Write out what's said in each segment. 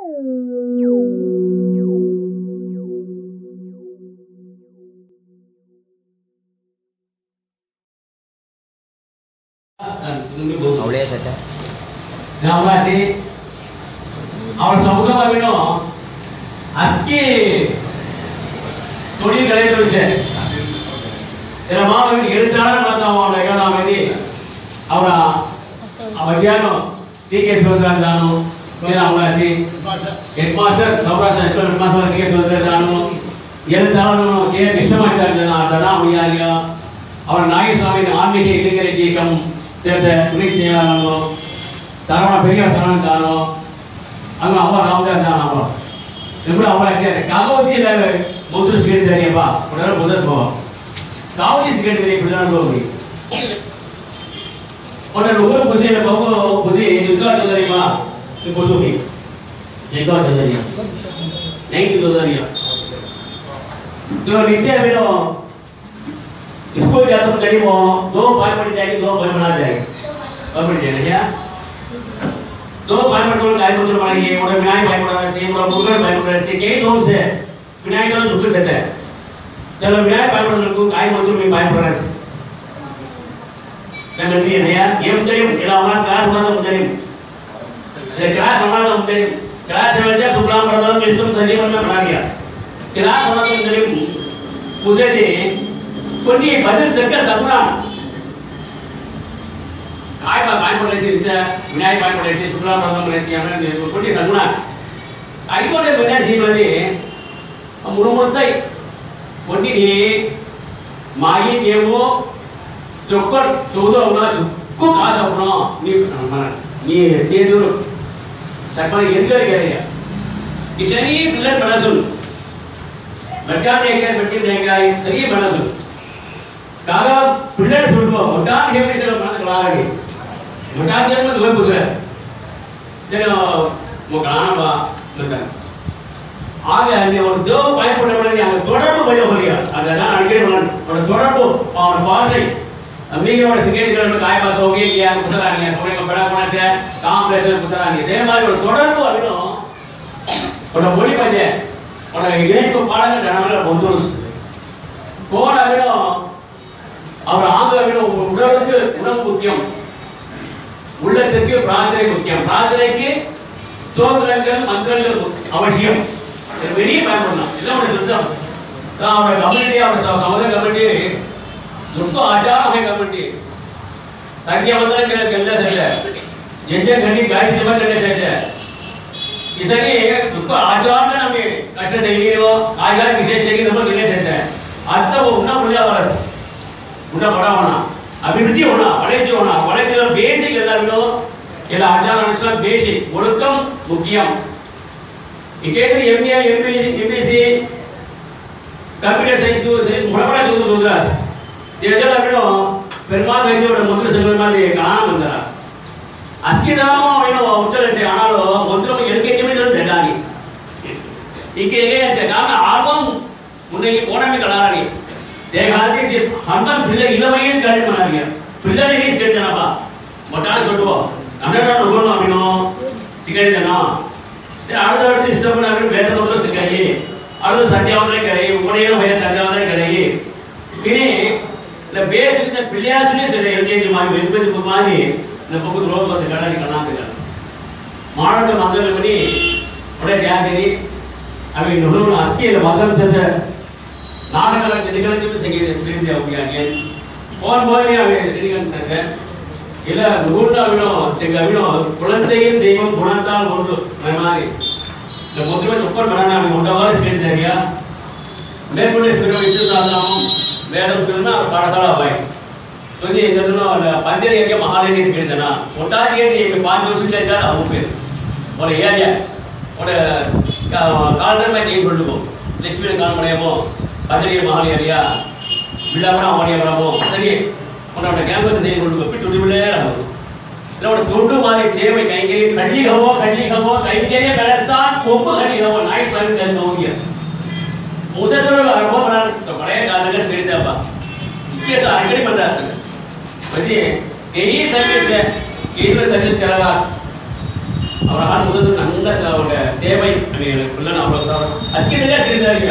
Awalnya saja. Nah, masih awal semoga babino aski todi kali tu je. Era mau ini kerjaan mata mau mereka nama ini. Awal dia no tiga saudara dano. Era masih headmaster saudara sekolah headmaster tiga saudara dano. Yang dano dia bisa macam mana dana hujan awal naik sampai army ke ini kerja kamu. Jadi tulis jalan sarana பெரிய sarana தானோ அங்க அவ Ramada தானோ இப்படி அவளை கேட்ட காகோஜில முதுர் skate தெரியுமா உடனே முதுர் போ காகோஜி ஸ்கேட் தெரியும் இப்படிதான் போகுது உடனே ஒரு புதிய போகோ புதிய இதுக்காக தெரியுமா இது புதுமி இதுக்காக தெரியும் நைட் தெரியும் तो नीचे बिनो स्कूल जाते तो कहीं वो दो भाई बन जाएगी दो भाई बना जाएगी अब बन जाएगा क्या दो भाई बन तो गाय बन बनाएंगे और विनायक भाई बना रहे हैं और मुगल भाई बना रहे हैं कई दोस्त है विनायक तो झुक सकता है चलो विनायक भाई बन को गाय बन में भाई बना रहे हैं मैं नहीं है यार ये मुझे इला हमारा क्लास होना तो मुझे ये क्लास होना तो मुझे क्लास में जब सुप्राम प्रधान के तुम सही बनना बना दिया क्लास होना तो मुझे दे कोनी बदल सकता सपना काय बन रहे थे इधर विनायक बन रहे थे सुप्राम प्रधान बन रहे थे हमने कोनी सपना आई को ने बना सी बने मुरुमुत्ताई कोनी ने मागी देवो चोकर चौदह होना को कहा सपना ये सेदुर सपना ये कर गया इसने फिल्म बना सुन बच्चा देखकर बच्चे देखा सही बना सुन कागा पिलर सुनवा मोटान हे में चलो मन कलागे मोटान जन्म दुबई पुसरा जनो वो गाना बा लगा आगे हमने और दो पाइप पड़े पड़े यहां थोड़ा तो बजा हो गया अगर ना अड़के और थोड़ा तो और पास है अम्मी के और सिंगेज घर में काय पास हो गया क्या पुसरा नहीं थोड़े का बड़ा कोना से काम प्रेशर पुसरा नहीं दे मारे थोड़ा तो अभी नो और बोली बजे और इगेन को पाड़ा में डाला बहुत कौन अभी नो और आंग अभी नो उड़क उड़क मुख्यम உள்ளத்துக்கு பிரார்த்தனை முக்கியம் பிரார்த்தனைக்கு ஸ்தோத்திரங்கள் மந்திரங்கள் அவசியம் இது வெளிய பயன்படலாம் இதெல்லாம் ஒரு சிஸ்டம் தான் அவரோட கமிட்டி அவரோட சமத கமிட்டி उसको आचार है कमिटी संख्या मंत्र के केंद्र से जैसे घड़ी गाइड जमा करने से इसलिए उसको आचार में हमें कष्ट देंगे वो आचार विशेष है कि नंबर देने देते हैं आज तक वो उन्ना पूजा वर्ष उन्ना बड़ा होना अभिवृद्धि होना बड़े जो बेसिक ಎಲ್ಲಾರು ಎಲ್ಲ ಆಚಾರ ಅನುಷ್ಠಾನ ಬೇಸಿಕ್ ಒಳುಕಂ ಮುಖ್ಯಂ ಇಕೇಂದ್ರ ಎಂಎ ಎಂಬಿಸಿ ಕಂಪ್ಯೂಟರ್ ಸೈನ್ಸ್ ಬड़ा जो दूसरा तेजल अबिनो परमाद है जो मंत्र संगल मादे काना मंदरा अक्की दामो अबिनो उच्चर से अनालो मंत्र में एलकेजी में जन देडानी इके से काना आगम मुने की कोना में कलारानी देखाते से हमन पिल्ले इलमयिल काली बना दिया पिल्ले ने इस कर देना बा मटान छोड़ो अंदर ना लोगों अबिनो सिखाई देना ते आर्दर सिस्टम में अबिनो वेद मंत्र सिखाइए और सत्यावंतरे करेंगे उपनयन भय सत्यावंतरे करेंगे इन्हें the basic the pillars ne se engage my benefit bhagwani the book road ko dekana nikana pega maara ke mandal bani ode kya kari abhi nuhur aati le magam se naadakala nikala ke sangeet experience ho gaya again kaun boy ne abhi reading sanga ila nuhur na vino tega vino kulanthayil devam gunatal ondu memari the mudra mein uppar banana abhi monda var spirit de gaya मैं police बिरो इसे साधना हूँ मैं तो film और पाठशाला भाई तो ये इधर ना पंचर ये क्या महाले नहीं स्क्रीन देना मोटा ये नहीं मैं 5 वर्ष से जा रहा हूँ फिर और ये और कार्डर में नहीं बोल दो लिस्ट में काम बने वो पंचर ये महाले एरिया बिल्डा बना हमारे बना वो चलिए उन्होंने कैंपस से नहीं बोल दो फिर छोटी बिल्डा रहा हूँ लोग छोटू वाले सेव में कहीं खड़ी हवा कहीं के लिए बैठस्तान कोको खड़ी हवा नाइट सर्विस करना हो गया उसे तो अनुभव बना तो बड़े दादा का स्पीड दबा ये सारे कड़ी बंदा सके बच्चे यही सर्विस है केवल सर्विस करा और हर मुझे तो नंगा सा हो गया सेव అని పిల్లలు అవసరం అత్యంతగా తెలియదు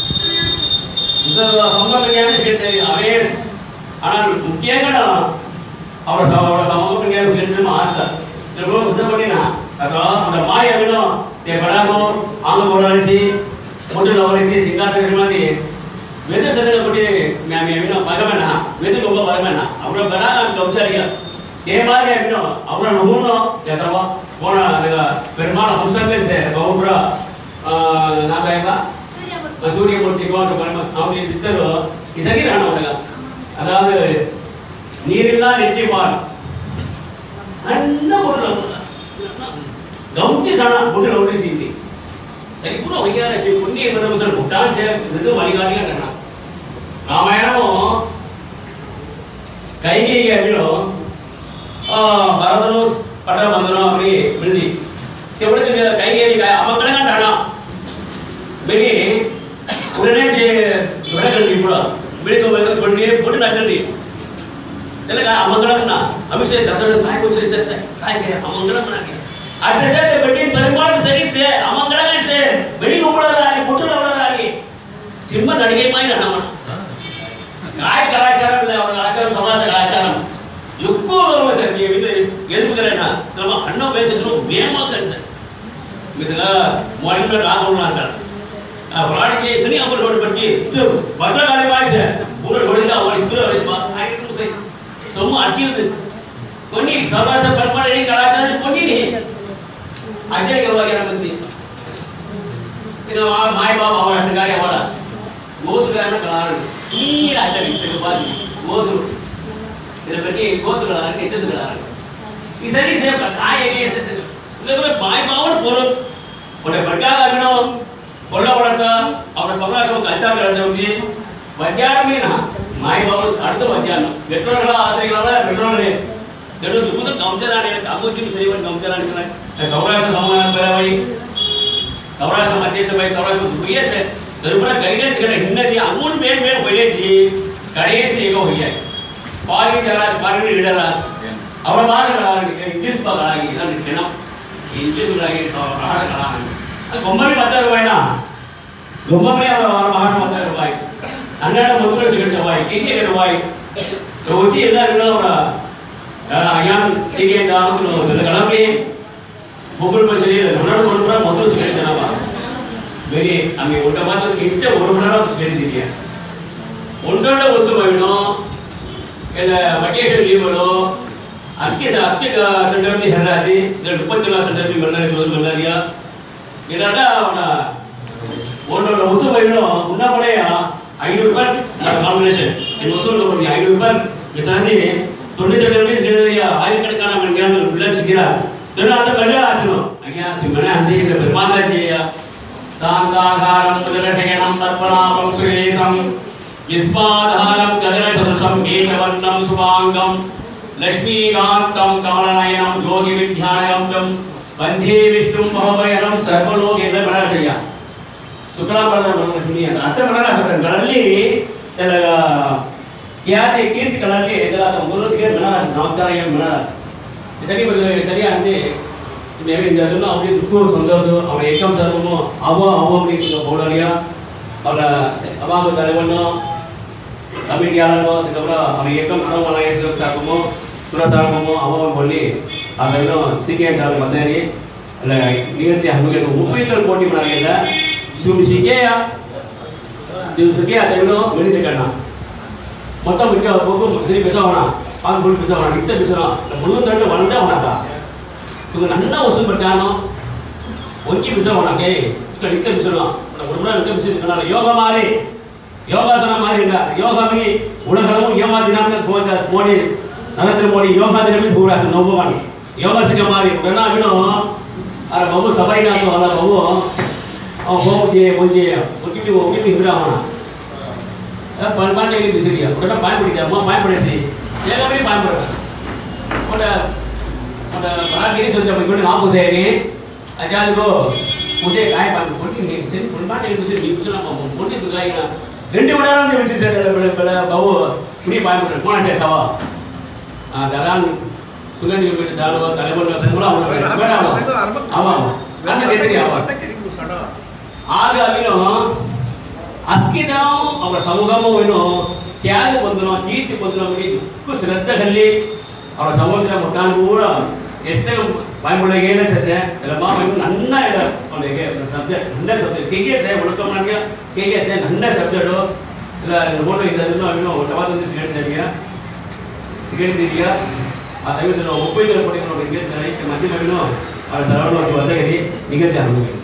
సమగ్రంగానే చేయాలి అవే ஆனால் முக்கியங்க அவரோட சமூக சேர்ந்து ஆசை பண்ணினா அந்த மாய வினோம் படாமோ ஆங்க போராடிசி முட்டு லவரிசி சிங்காட்டு மாதிரி வெது சதனை கொண்டு வினோம் பகமேனா வெது ரொம்ப பகமேனா அவரோட பெறாத கவுச்சாரியா ఏ மாதிரி வினோம் அவரோட நுகணும் எத்தவா போன பெருமான புஸ்தகங்கள் பௌப்ர நாகாயவா சூரியமூர்த்தி கோட்ட பரம அவங்க இத்தரோ இது சரியான உலக அதாவது நீரில்லா நெற்றிமார் அண்ணா பொருள் கவுச்சி சாணா பொருள் ஒன்று செய்தி சரி கூட வைக்காத சரி புண்ணிய பிரதமர் முட்டாள் இது வழிகாட்டியா கண்ணா ராமாயணமும் கைகேயி அப்படின்னும் பரதனும் பட்ட பந்தனும் அப்படி விருதி எவ்வளவு கைகேயி அவங்களும் கண்டானா வெளி உடனே விளக்கண்டி கூட விழுக்க சொல்லி போட்டு நசண்டி இல்லைக்கா அமங்கலம்னா அபிஷேக் தத்தோட காய் பூசி காய் அமங்கலம் அடுத்த சேர்த்து பெட்டி பெரும்பாலும் சரி சே அமங்கலம் சே வெளி கூடாது பொட்டுல விடாது சிம்ம நடிகை மாதிரி நம்ம காய் கலாச்சாரம் இல்லை அவர் கலாச்சாரம் சமாஜ கலாச்சாரம் யுக்கோ வருவோம் சார் நீ வந்து எதுக்குறேன்னா நம்ம அண்ணன் பேசுறதும் வேகமாக சார் இதுல மொழியில் ராகவனா இருக்காரு प्राणी के सनी अमर रोड पर की तो बदला गाली वाइस है पूरा रोडिंदा वाली पूरा वाइस बात आई टू से सोमु अट्टी दिस कोनी सर्वास परमार नहीं कराता है कोनी नहीं अजय के वागे ना बंदी इना माय बाप हमारा संगारी हमारा वो तो क्या ना कारण ये आशा इसके बाद वो तो तेरे बच्चे वो तो कारण कैसे तो कारण इसरी से काय है ऐसे लेकिन माय बाप और पूरा बड़े बड़का अभिनो கொல்லப்படத்த அவர சமுதாயம் கல்ச்சர் கலந்து மத்தியானம் மீனா மாய் பாபு அடுத்த மத்தியானம் பெற்றோர்களா ஆசிரியர்களா பெற்றோர்களே தெரு துப்புது கம்ஜரானே அபூஜி செய்வன் கம்ஜரானே சமுதாயம் சமாதான பெறவை சமுதாயம் மத்திய சபை சமுதாயம் துயசே தெருபுற கைடன்ஸ் கட हिन्नदी अमूल मेन मेन होयेजी கடைசி ஏக होयයි பாரி ஜராஸ் பாரி லிடராஸ் அவர மாதங்களாக இங்கிலீஷ் பகலாகி இதன் கிணம் இங்கிலீஷ் உலகி ஆடகளாக गोम्बरी माता रुवायना गोम्बरी और महान माता रुवाय अन्नड मुद्र सिगट रुवाय किके रुवाय रोजी ಎಲ್ಲರೂ ಅವರ ಅಯಾನ್ ಸಿಗೆ ದಾನು ಗಲಭೆ ಬೊಬ್ಬಲ್ ಬಂದಿದೆ ಹೊರಡು ಹೊರಡು ಮೊದಲು ಸಿಗಟ್ ಜನವ ಬೇರೆ ಆಮೆ ಒಟ್ಟ ಮಾತ್ರ ಇಂತ ಹೊರಡು ಸಿಗದಿದೆಯಾ ಒಂದೊಂದ ಉತ್ಸವವಿನೋ ಎಲ್ಲ ವೆಕೇಶನ್ ಲೀವ್ಗಳು ಅದಕ್ಕೆ ಸಂದರ್ಭದಲ್ಲಿ ಹೇಳಾದಿ 30 ಸಂದರ್ಭದಲ್ಲಿ ಮಲ್ಲರಿಯಾ என்னடா உன்னோட உசுவை முன்னபடியே 500 ரூபாய் காம்பினேஷன் இந்த உசுவில் ஒரு 500 ரூபாய் விசாரி 97 ஆயிரக்கணக்கான மணிக்கான பிள்ளை சிக்கிறா தெரு அந்த கல்ல ஆசனம் ஐயா திமன அஞ்சே பெருமாந்தாச்சியா சாந்தாகாரம் முதலடகனம் பத்மநாபம் சுரேசம் இஸ்மாதாரம் கதர சதுசம் கேசவர்ணம் சுபாங்கம் லக்ஷ்மீகாந்தம் கமலநயனம் யோகி வித்யாயகம் बंधे विष्णु भवभयरम सर्वलोक ಎಲ್ಲ ಬರಸಯ್ಯ ಶುಕ್ಲಾಂಬರದ ಬರಸನಿ ಅಂತ ಅರ್ಥ ಬರಲ್ಲ ಎಲ್ಲ ಖ್ಯಾತಿ ಕೀರ್ತಿಗಳಲ್ಲಿ ಎಲ್ಲ ಗುರುತಿಗೆ ನಮಸ್ಕಾರ ಸರಿ ಅಂತೆ ಇದೆಲ್ಲ ಅವರಿಗೆ ದುಃಖ ಸಂತೋಷ ಅವರ ಏಕಂ ಸರ್ವನು ಅವರಿಗೆ போடலையா ಅವರ ಅವಾಗ தலைவனோ கமிட்டியாளரோ அதுக்கப்புறம் அவன் ஏக்கம் பரவலாக சார்பமோ சுரசார்பமோ அவன் சொல்லி அதெல்லாம் சிகேட்டால் வந்தாரி அல்ல நிகழ்ச்சி அவங்க முப்பைகள் போட்டி பண்ணாங்கல்ல இது சிகேயா அதெல்லாம் வெளியிட்டுக்கண்ணா மொத்தம் மிக்க ஒவ்வொரு சரி பேசவனா பால் புல் பேசவனா மித்த பேசலாம் முழு தண்டு வளர்ந்தா அவனாக்கா இவங்க நல்லா வசூல் பட்டானோ ஒங்கி பேசவனா கே நித்த பேசலாம் ஒரு முறை நித்த பேசிருக்கனால யோகா மாதிரி யோகாசன மாதிரி இல்ல யோகா மீ உலகமும் யோகா தினம் மோடி नरेंद्र मोदी योगा दिन में पूरा नोबो वाली योगा से हमारी करना भी ना अरे बाबू सफाई ना तो वाला बाबू और बहुत ये मुझे वो भी हिरा होना अब पलवान ने भी बिसरिया उधर पानी पड़ी जा वहाँ पानी पड़े थी ये कभी पानी पड़ा उधर बड़ा गिरी सोचा मैं कोई नाम पूछे नहीं अचाल को मुझे काय पानी पड़ी नहीं सिर्फ पलवान ने कुछ नहीं पूछना बाबू मुझे तो गाई ना ரெண்டு விடாரம் ने विशेष है बाबू पुरी पानी पड़ा कौन से सवा दादान सुगंध में चालू தலைவர் பூரா அவங்க ஆமா அந்த கேட்டீங்க ಆಗ ಅವನು ಅಕ್ಕಿದ ಅವರ ಸಮೂಹವನ್ನು ತ್ಯಾಗ ಬಂದನು ಕೀರ್ತಿ ಬಂದನು ದುಃಖ ಶ್ರದ್ಧೆ ಕಲ್ಲಿ ಅವರ ಸಮುದ್ರ ಮುಟ್ಟಾನು ಕೂಡ ಎಷ್ಟೇ ಬಾಯ್ಮೊಳಗೆ ಏನೇ ಸತ್ಯ ಎಲ್ಲ ನನ್ನ ಅವನಿಗೆ ಸಬ್ಜೆಕ್ಟ್ ನನ್ನ ಸಬ್ಜೆಕ್ಟ್ KGS ಉಳ್ಕೊಂಬಂಗೆ KGS ನನ್ನ ಸಬ್ಜೆಕ್ಟು ಎಲ್ಲ ನೋಡು ಇದನ್ನು ಅವನು ಯಾವತ್ತೊಂದು ಸಿಗೇಳ್ತಿದೀಯಾ ಆ ಟೈಮಲ್ಲಿ ನಾವು 30 ಕೊಟ್ಟಿದ್ದು ನೋಡಿ ಮಧ್ಯೆ ಅವನು ಅವ್ರ ಧಾರವಾಡ ಒದ್ದಗಿರಿ ನಿಗದಿ ಆಗೋದು